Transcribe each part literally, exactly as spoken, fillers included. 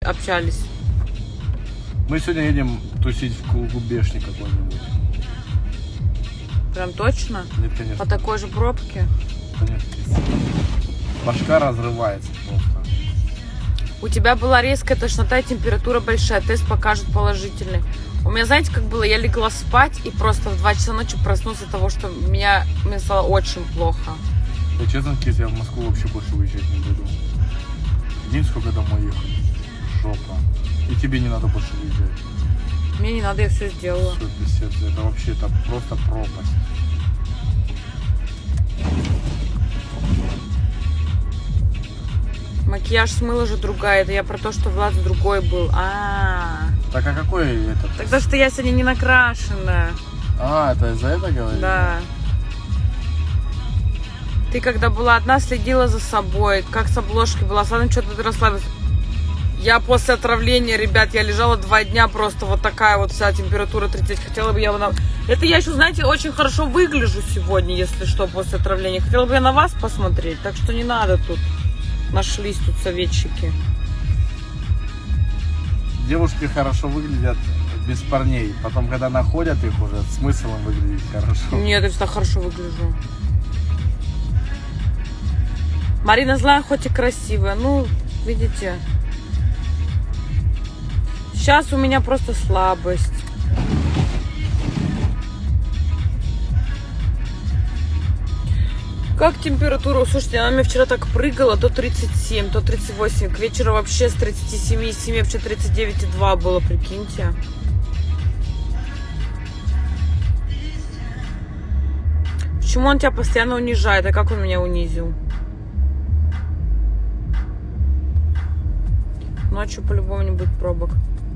общались. Мы сегодня едем тусить в клубешник какой-нибудь. Прям точно? Нет, конечно. По такой же пробке? Конечно. Башка разрывается просто. У тебя была резкая тошнота и температура большая. Тест покажет положительный. У меня, знаете, как было? Я легла спать и просто в два часа ночи проснулась от того, что меня, мне стало очень плохо. Я честно, Кис, я в Москву вообще больше выезжать не буду. День сколько домой ехать. Жопа. И тебе не надо больше выезжать. Мне не надо, я все сделала. Все, писец, это вообще, это просто пропасть. Макияж смыла же другая. Это я про то, что Влад другой был. А, -а, -а. Так, а какой этот? Тогда что я сегодня не накрашена. А, это из-за этого говоришь? Да. Ты когда была одна, следила за собой. Как с обложкой была. Ладно, что-то ты расслабилась. Я после отравления, ребят, я лежала два дня просто вот такая вот вся температура тридцать. Хотела бы я... Это я еще, знаете, очень хорошо выгляжу сегодня, если что, после отравления. Хотела бы я на вас посмотреть, так что не надо тут. Нашлись тут советчики. Девушки хорошо выглядят без парней. Потом, когда находят их уже, смыслом выглядеть хорошо. Нет, я всегда хорошо выгляжу. Марина злая, хоть и красивая. Ну, видите... Сейчас у меня просто слабость. Как температура? Слушайте, она мне вчера так прыгала, то тридцать семь, то тридцать восемь. К вечеру вообще с тридцати семи и семи вообще тридцать девять и два было, прикиньте. Почему он тебя постоянно унижает? А как он меня унизил? Ночью по-любому не будет пробок.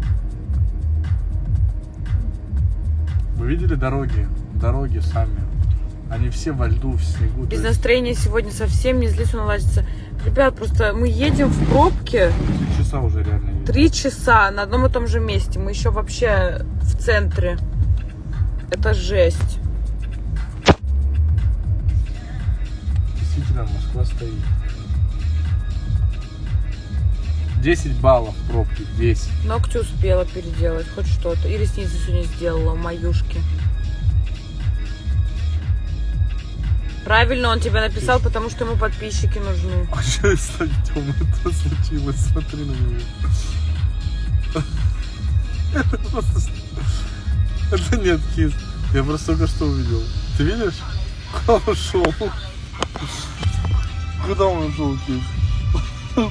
Вы видели дороги? Дороги сами. Они все во льду, в снегу. Без настроения сегодня совсем не злись, он наладится. Ребят, просто мы едем в пробке. Три часа уже реально едем. Три часа на одном и том же месте. Мы еще вообще в центре. Это жесть. Действительно, Москва стоит. десять баллов пробки, десять. Ногти успела переделать, хоть что-то. И ресницы сегодня сделала, маюшки. Правильно он тебя написал, потому что ему подписчики нужны. А что с Артёмом это случилось? Смотри на него. Это просто... Это нет, Кис. Я просто только что увидел. Ты видишь? Куда он ушел? Куда он ушел, Кис?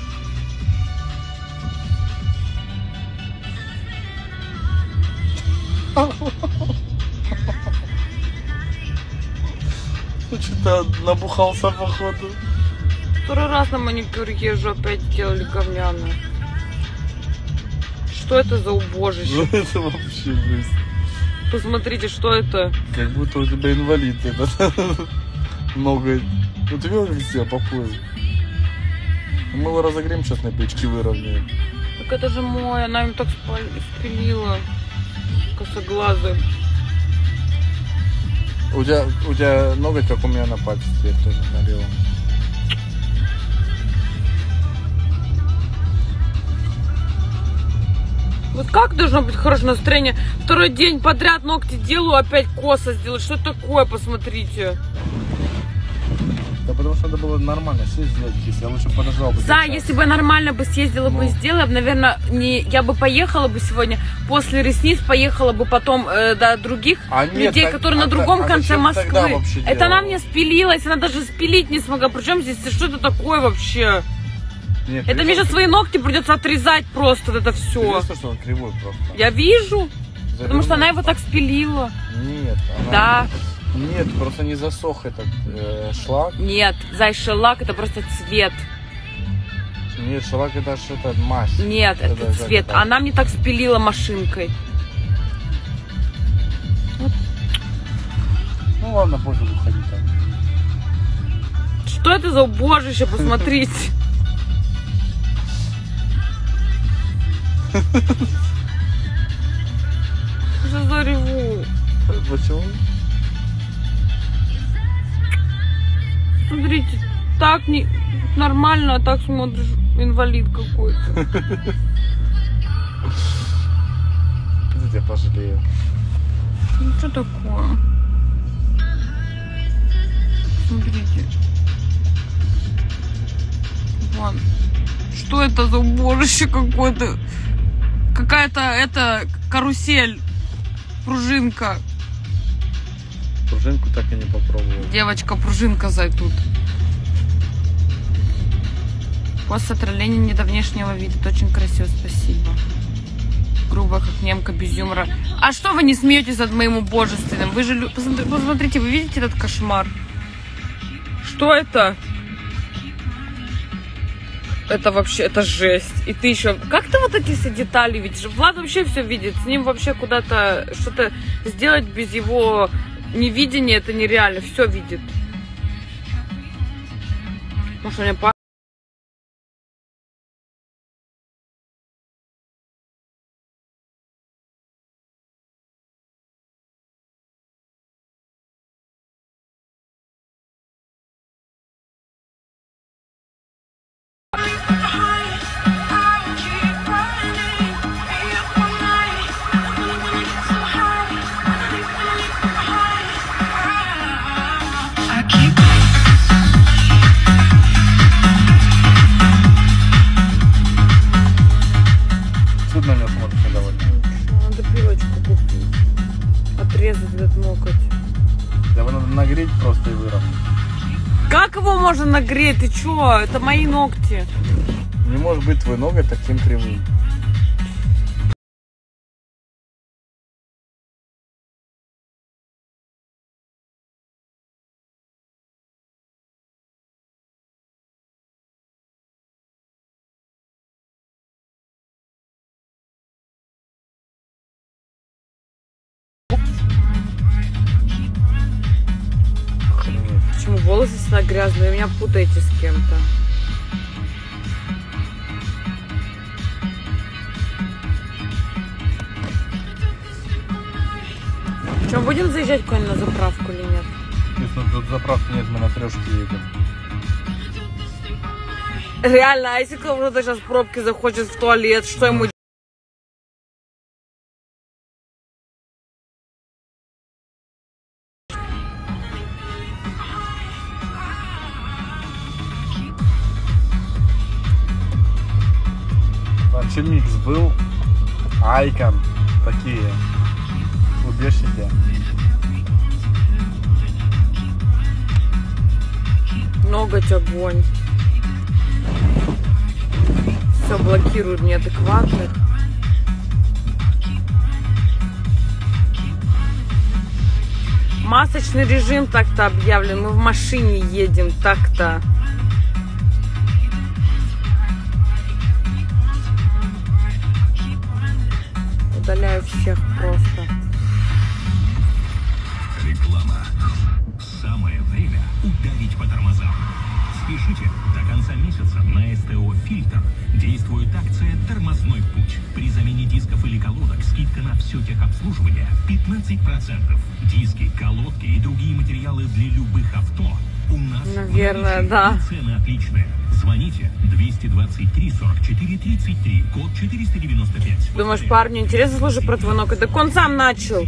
Что-то набухался, походу. Второй раз на маникюр езжу, опять делали говняно. Что это за убожище? Ну это вообще жесть. Посмотрите, что это? Как будто у тебя инвалид этот. Много. Ну ты видел, как себя поплыл? Мы его разогреем, сейчас на печке выровняем. Так это же мой, она им так спилила. Косоглазый. У тебя, у тебя ноготь, как у меня на пальце стоит, тоже на левом. Вот как должно быть хорошее настроение? Второй день подряд ногти делаю, опять косо сделать. Что это такое, посмотрите. Да потому что надо было нормально сесть сделать, Кис. Я лучше подождал бы. Да, если бы я нормально бы съездила ну. бы и сделала, наверное, не, я бы поехала бы сегодня, после ресниц поехала бы потом э, до других а людей, нет, которые так, на другом а, конце а Москвы. Это она мне спилилась, она даже спилить не смогла. Причем здесь, что это такое вообще? Нет, это мне же свои ногти придется отрезать просто, вот это все. Ты видишь, что он кривой просто? Я вижу, За потому что она его так спилила. Нет, она... Да. Нет, просто не засох этот э, шлак. Нет, зай, шелак это просто цвет. Нет, шелак это что-то мазь. Нет, это, это цвет. Это... Она мне так спилила машинкой. Вот. Ну ладно, позже выходи там. Что это за убожище, посмотрите. Что за реву? Почему? Смотрите, так не нормально, а так смотришь. Инвалид какой-то. Я тебя пожалею. Ну что такое? Смотрите. Вон. Что это за убожище какое-то? Какая-то это карусель. Пружинка. Пружинку так и не попробовал. Девочка, пружинка зайдут. После отравления не до внешнего вида. Это очень красиво, спасибо. Грубо, как немка, без юмора. А что вы не смеетесь над моим убожественным? Вы же... Посмотрите, вы видите этот кошмар? Что это? Это вообще, это жесть. И ты еще... Как ты вот эти все детали видишь? Влад вообще все видит. С ним вообще куда-то что-то сделать без его невидения, это нереально. Все видит. Может, у меня пара... На него смотришь недовольно. Надо пилочку купить. Отрезать этот ноготь. Его надо нагреть просто и выровнять. Как его можно нагреть? Ты чё? Это мои ногти. Не может быть твой ноготь таким кривым. Почему волосы всегда грязные? Вы меня путаете с кем-то. Что, будем заезжать куда-нибудь на заправку или нет? Если тут заправки нет, мы на трешке едем. Реально, а если кто-то сейчас в пробке захочет в туалет, что ему делать? Микс был, Айкон, такие убежища. Ноготь огонь. Все блокируют неадекватных. Масочный режим так-то объявлен. Мы в машине едем так-то. Удаляю всех просто. Реклама. Самое время ударить по тормозам. Спешите, до конца месяца на СТО «Фильтр» действует акция «Тормозной путь». При замене дисков или колодок скидка на все техобслуживание пятнадцать процентов. Диски, колодки и другие материалы для любых авто у нас. Наверное, да. Цены отличные. Звоните двести двадцать три сорок четыре тридцать три, код четыреста девяносто пять. Думаешь, парню интересно слушать про твой ноготь? Так он сам начал.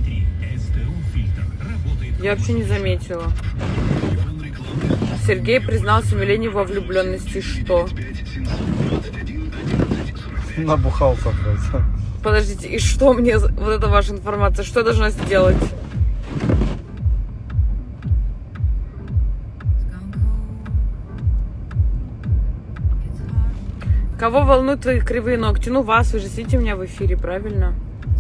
Я вообще не заметила. Сергей признался Милене во влюбленности. Что? Набухался просто. Подождите, и что мне вот эта ваша информация? Что я должна сделать? Кого волнуют твои кривые ногти? Ну вас, вы же сидите у меня в эфире, правильно?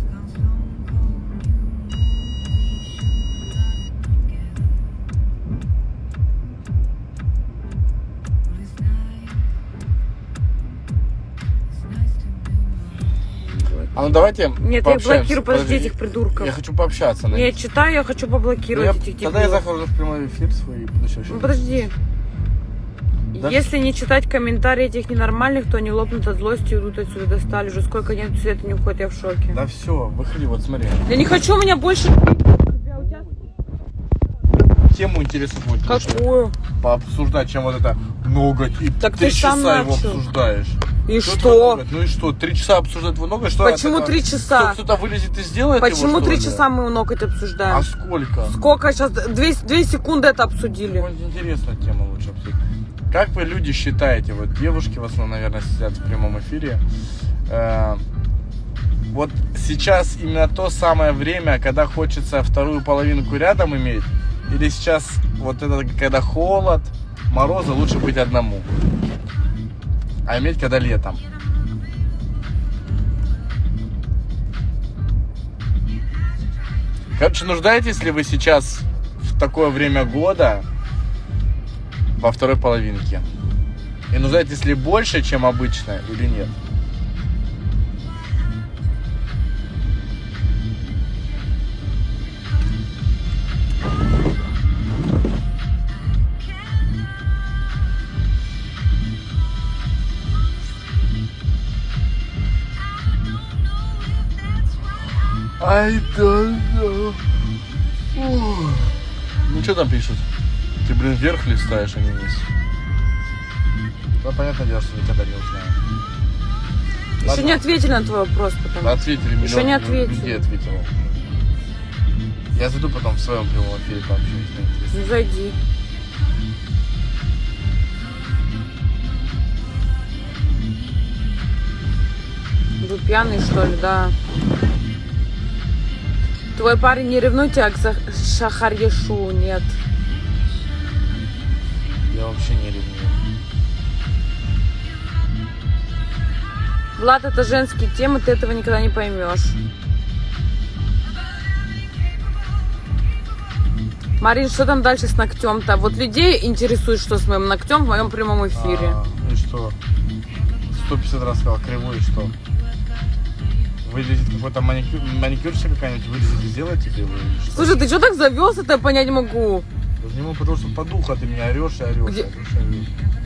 А ну давайте. Нет, я их блокирую, подожди, этих придурков. Я хочу пообщаться. На я читаю, я хочу поблокировать ну, этих дебилов. Тогда я захожу в прямой эфир свой и буду сейчас. Ну подожди. Да? Если не читать комментарии этих ненормальных, то они лопнут от злости и уйдут отсюда. Достали уже. Сколько нет света не уходит, я в шоке. Да все, выходи, вот смотри. Я не хочу, у меня больше... тему интересную хочешь? Какую? Пообсуждать, чем вот это много. И Так три ты сам часа его начал. обсуждаешь. И Что что? ты, ну и что? Три часа обсуждать много? Что Почему от этого? три часа? Кто- Кто-то вылезет и сделает Почему его, что три ли? часа мы ноготь обсуждаем? А сколько? Сколько сейчас? Две, две секунды это обсудили. Вот интересная тема лучше обсудить. Как вы, люди, считаете, вот девушки в основном, наверное, сидят в прямом эфире, э, вот сейчас именно то самое время, когда хочется вторую половинку рядом иметь, или сейчас вот это, когда холод, морозы, лучше быть одному, а иметь когда летом? Короче, нуждаетесь ли вы сейчас в такое время года во второй половинке? И нуждаетесь ли больше, чем обычно, или нет? I don't know. Ух. Ну что там пишут? Ты, блин, вверх листаешь, а не вниз. Ну, понятное дело, что никогда не узнаем. Еще Ладно. не ответили на твой вопрос, потому Ответили, миллион Еще не ответили. людей ответил. Я зайду потом в своем прямом эфире пообщаюсь. мне интересно. Ну зайди. Вы пьяный, что ли, да? Твой парень не ревнует тебя к Сах- Шахарьяшу, нет. Я вообще не ревную. Влад, это женские темы, ты этого никогда не поймешь. Марин, что там дальше с ногтем-то? Вот людей интересует, что с моим ногтем в моем прямом эфире. А, и что? сто пятьдесят раз сказал, кривой, и что? Вылезет какой-то маникюр, маникюрщик какая-нибудь, вылезет и сделает тебе его, или что? Слушай, ты что так завелся, это я понять не могу. Я не могу, потому что по духу ты меня орешь и орешь, Где? орешь, и орешь.